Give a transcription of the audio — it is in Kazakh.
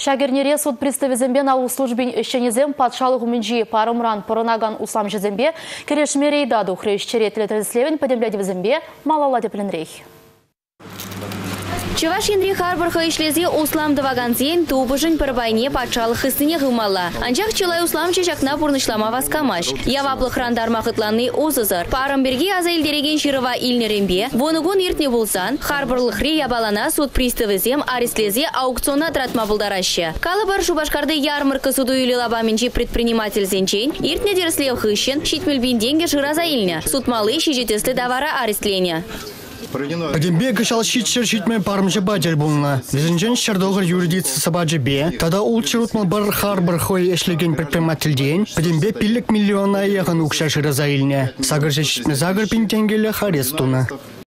Шагернере суд приставы зембе на услужбин ищенезем патшалық уменжи парымран порынаган услам жезембе керешмерей даду хрещ черетлі тәзіслевен подемляди в зембе малала депленрейх. Чеваш Енри Харбарха ишлезе услам даваганзен тубыжын парбайне патшалық хыстыне гымала. Анчах чылай услам чешакна пурнышлама васкамаш. Яваплы храндар махытланный озызыр. Парымберге аза илдереген шырыва илнерембе, вонугун иртне булсан, Харбарлық ре ябалана суд приставызем арестлезе аукциона тратма булдараще. Калыбар шубашкарды ярмарка суду или лабаменчи предприниматель зенчен, иртне дерслев хыщен, щитмельбин деньги жыра за илня. Суд малы щитеслы давара арестленя. Подембе кышал щитмен пармжы бадер булна. Везенчен щардогыр юридицы сабаджы бе. Тада улчырутмал бар Харбар хой эшлеген предприниматель день. Подембе пиллик миллиона яган укша жыра за илня. Сагыр же щитме загыр пинтенгеле харестуна.